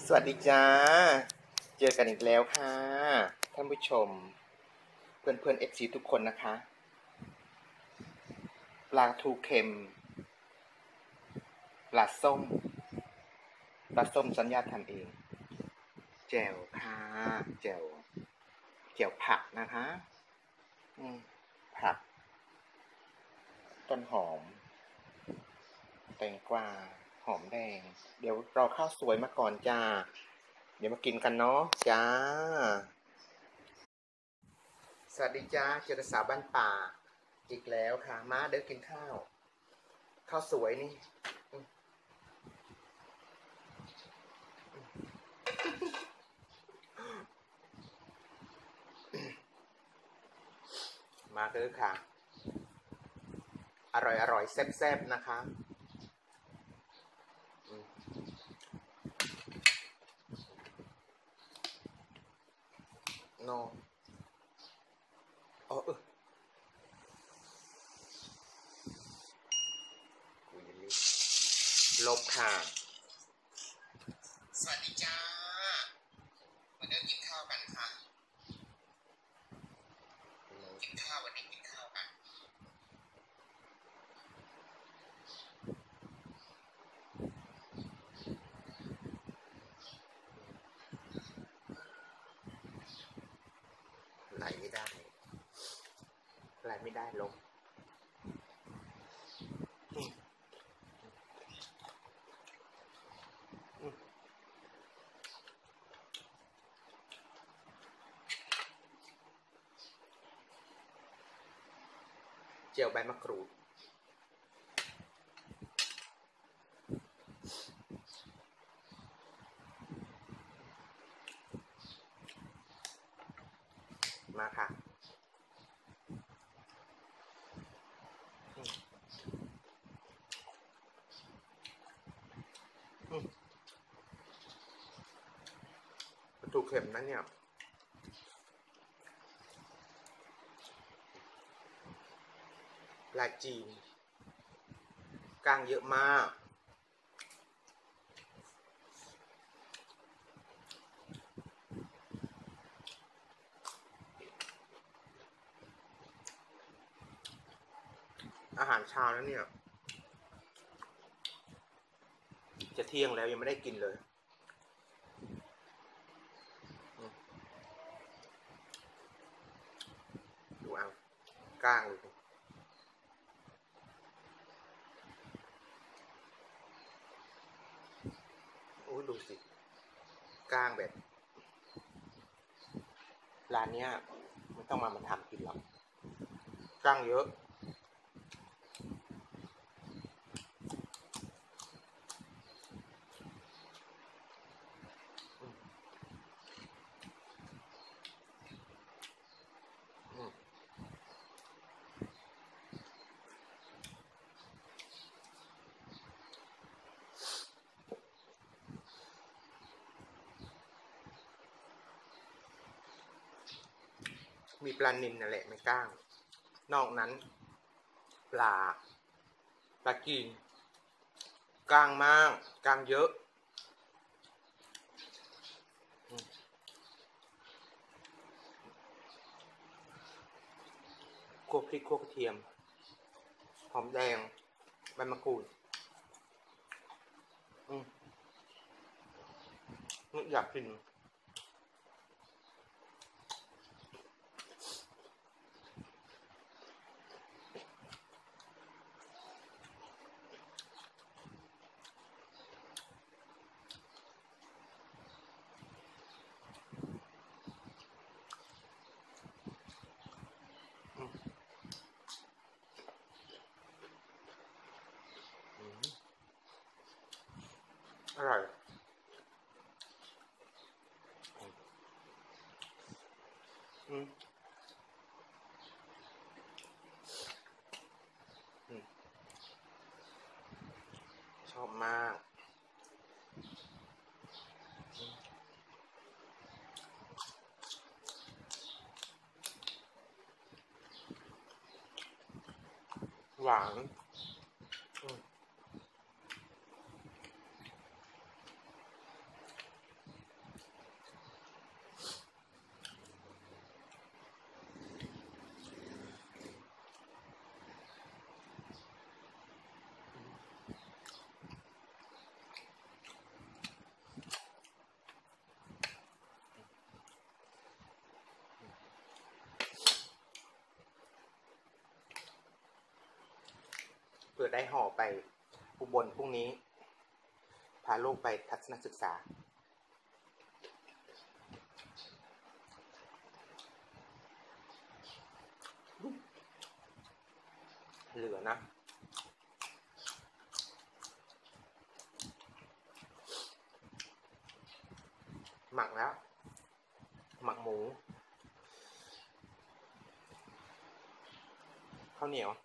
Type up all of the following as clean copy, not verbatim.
สวัสดีจ้าเจอกันอีกแล้วค่ะท่านผู้ชมเพื่อนๆ FC ทุกคนนะคะปลาทูเค็มปลาส้มสัญญาทำเองแจ่วค่ะแจ่วผักนะคะผักต้นหอมแตงกวาหอมแดงเดี๋ยวรอข้าวสวยมาก่อนจ้าเดี๋ยวมากินกันเนาะจ้าสวัสดีจ้าเจริญสาวบ้านป่าอีกแล้วค่ะมาเดี๋ยวกินข้าวสวยนี่มาเด้อค่ะอร่อยแซ่บๆนะคะโนลบค่ะสวัสดีจ้ามาเริ่มกินข้าวกันค่ะกินข้าววันนี้กินข้าวกันไหลไม่ได้ลบเจียวใบมะกรูดมาค่ะปลาทูเค็มนะเนี่ยปลาจีนก้างเยอะมากอาหารเช้าแล้วเนี่ยจะเที่ยงแล้วยังไม่ได้กินเลยดูเอาก้างเลยโอ้ดูสิก้างแบบร้านเนี้ยไม่ต้องมาทำกินหรอกก้างเยอะมีปลานิลนั่นแหละไม่ก้างนอกนั้นปลากีนก้างมากก้างเยอะคั่วพริกคั่วกระเทียมหอมแดงใบมะกรูดอยากกินอร่อยชอบมากหวานอได้ห่อไปอุบลพรุ่งนี้พาลูกไปทัศนศึกษาเหลือนะหมักแล้วหมักหมูข้าวเหนียว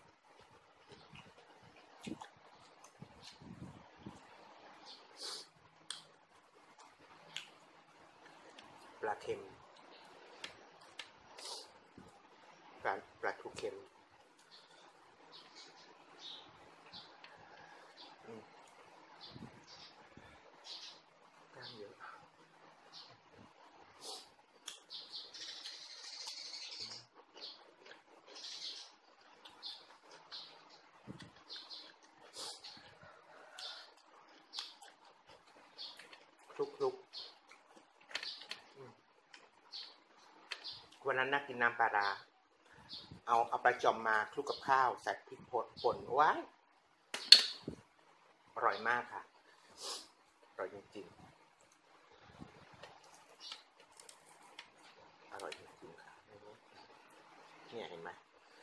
ปลาเค็มปลาทูเค็มกล้างเยอะคลุกวันนั้นน่ากินน้ำปลาร้าเอาปลาจอมมาคลุกกับข้าวใส่พริกป่นว้ายอร่อยมากค่ะอร่อยจริงๆอร่อยจริงๆค่ะเนี่ยเห็นไหม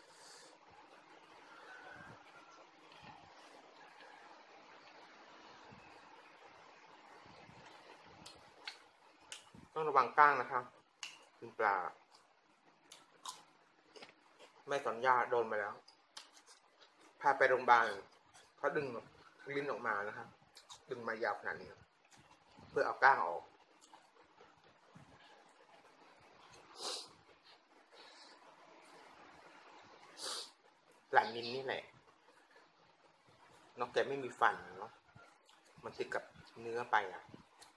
ต้องระวังก้างนะคะกินปลาไม่สัญญาโดนไปแล้วพาไปโรงพยาบาลเขาดึงลิ้นออกมานะครับดึงมายาวขนาดนี้เพื่อเอาก้างออกหลานนินนี่แหละนอกจากไม่มีฟันเนาะมันติดกับเนื้อไปอ่ะ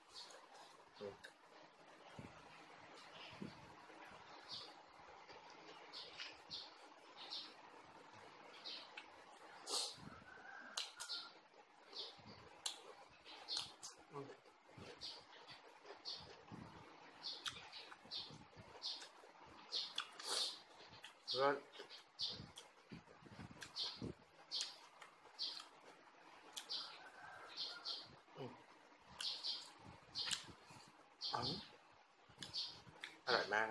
แล้วอร่อยมาก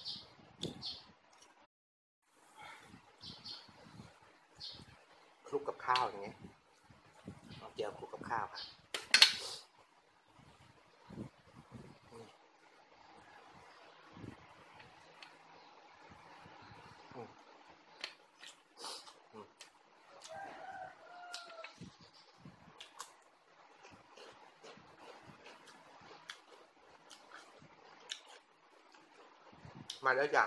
คลุกกับข้าวอย่างเงี้ยเอาเจียวคลุกกับข้าวค่ะมาแล้วจ้ะ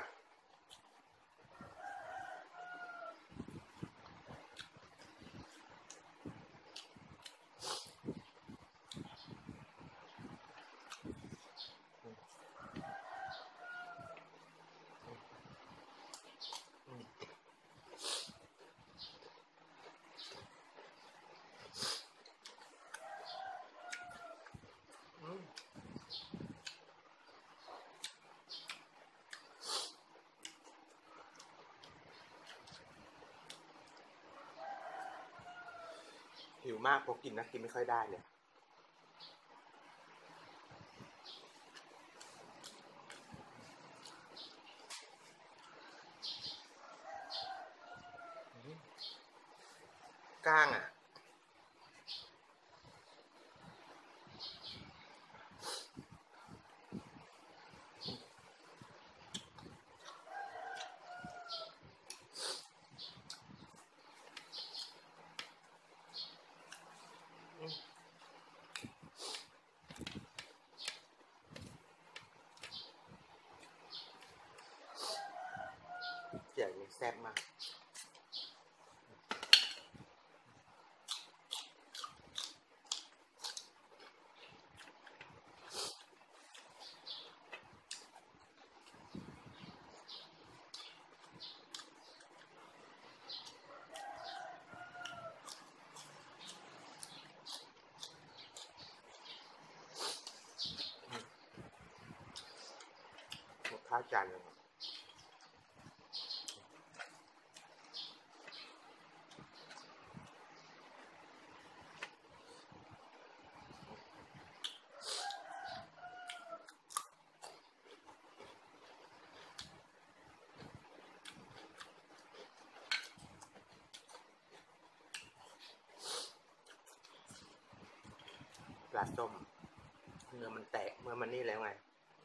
หิวมากพอกินนะกินไม่ค่อยได้เลยก้างอ่ะเจียวนี่แซ่บมากหมดข้าวจานนึงลาส้มเนื้อมันแตกเมื่อมันนี่แล้วไง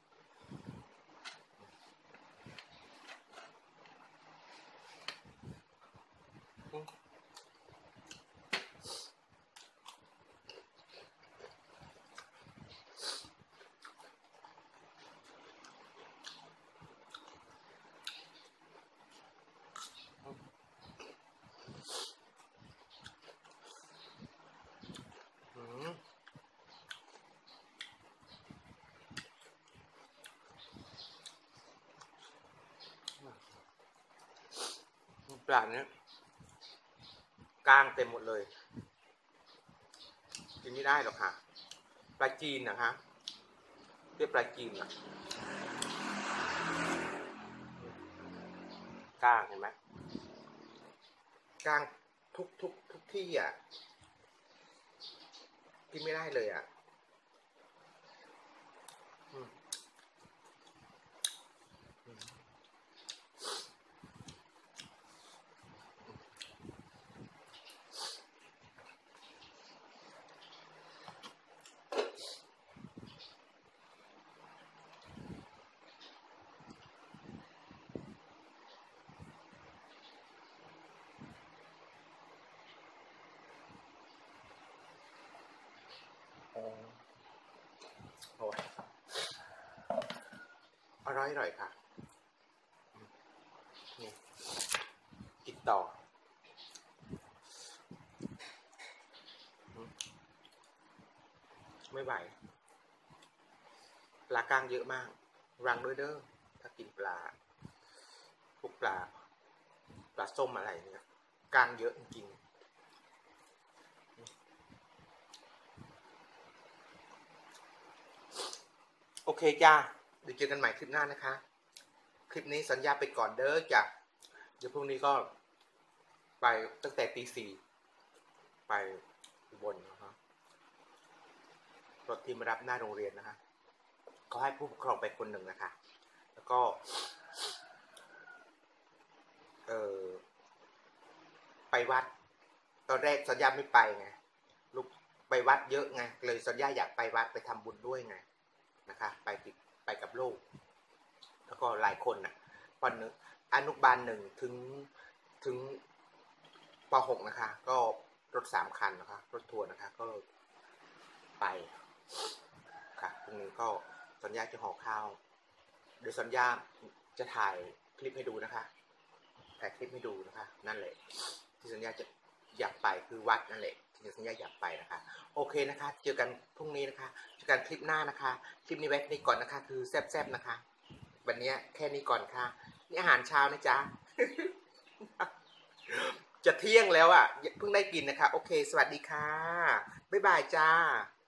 ปลาเนี้ยกล้างเต็มหมดเลยกินไม่ได้หรอกค่ะปลาจีนนะคะเรียกปลาจีนอะกล้างเห็นไหมกล้างทุกที่อ่ะกินไม่ได้เลยอ่ะโอ้ยอร่อยค่ะนี่กินต่อไม่ไหวปลากล้างเยอะมากรังด้วยเด้อถ้ากินปลาพวกปลาส้มอะไรเนี่ยกล้างเยอะจริงโอเคจ้าเดี๋ยวเจอกันใหม่คลิปหน้านะคะคลิปนี้สัญญาไปก่อนเด้อจ้ะเดี๋ยวพรุ่งนี้ก็ไปตั้งแต่ตี 4ไปอุบลนะครับรถที่มารับหน้าโรงเรียนนะคะเขาให้ผู้ปกครองไปคนหนึ่งนะคะแล้วก็ไปวัดตอนแรกสัญญาไม่ไปไงลูกไปวัดเยอะไงเลยสัญญาอยากไปวัดไปทำบุญด้วยไงนะคะไปกับลูกแล้วก็หลายคนน่ะป.1อนุบาล1ถึงป.6นะคะก็รถ3 คันนะคะรถทัวร์นะคะก็ไปค่ะพรุ่งนี้ก็สัญญาจะห่อข้าวเดี๋ยวสัญญาจะถ่ายคลิปให้ดูนะคะถ่ายคลิปให้ดูนะคะนั่นแหละที่สัญญาจะอยากไปคือวัดนั่นแหละที่สัญญาอยากไปนะคะโอเคนะคะเจอกันพรุ่งนี้นะคะเจอกันคลิปหน้านะคะคลิปนี้ไว้นี้ก่อนนะคะคือแซ่บๆนะคะวันนี้แค่นี้ก่อนค่ะนี่อาหารเช้านะจ๊ะ จะเที่ยงแล้วอ่ะเพิ่งได้กินนะคะโอเคสวัสดีค่ะบ๊ายบายจ้า